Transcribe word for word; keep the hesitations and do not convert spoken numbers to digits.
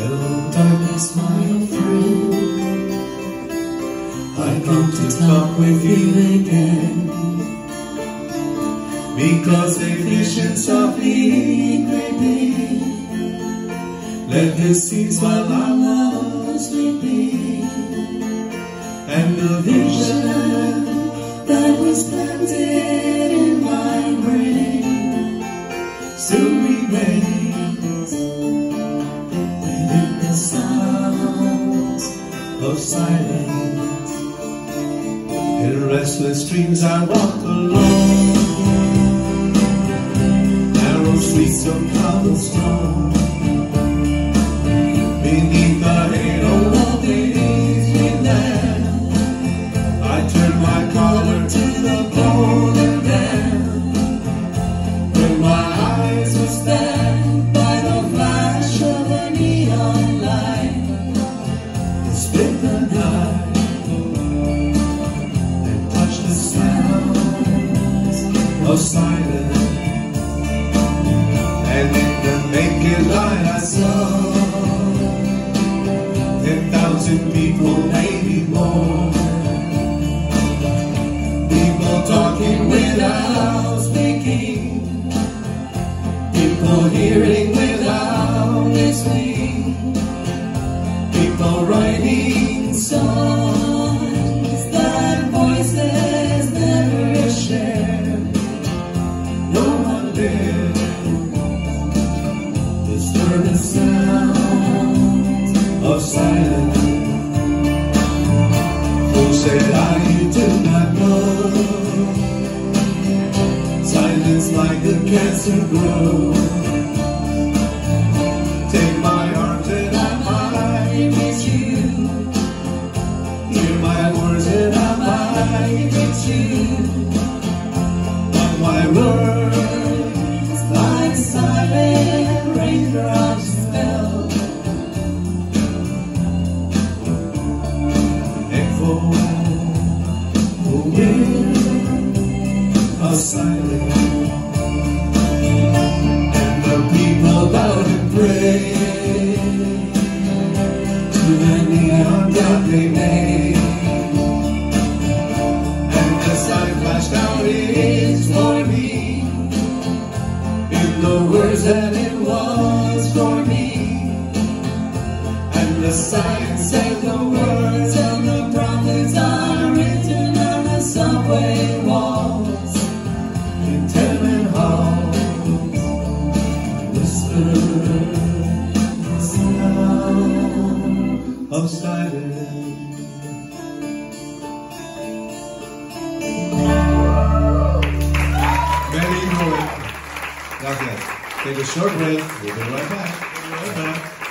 Hello, darkness, my old friend. I come to talk with you again, because a vision softly creeping left the scenes while I was sleeping, and the vision that was planted in my brain soon remains within the sounds of silence. In restless dreams I walk alone, narrow streets of cobblestone, beneath the halo of the evening lamp. I turn my collar to the cold and damp, when my eyes were stabbed by the flash of a neon light. It split the night and touched the sounds of silence, and in the naked light I saw ten thousand people, maybe more, people talking without speaking, people hearing without listening, people writing songs that voices never shared. No one dared disturb the sound of silence. Who said I you do not know? Silence like a cancer grows. Take my arms and I might reach you. Hear my words and I might reach you. But my words like silent raindrops fell, echo the wind of silence, and the people bowed and prayed to the neon god they made, and the sign flashed out is for me, in the words that it was for me, and the sign said the words and the prophets are written on the subway walls, in tenement halls, whisper the sound of silence. Very good. Gracias. Take a short break. We'll be right back. We'll be right back.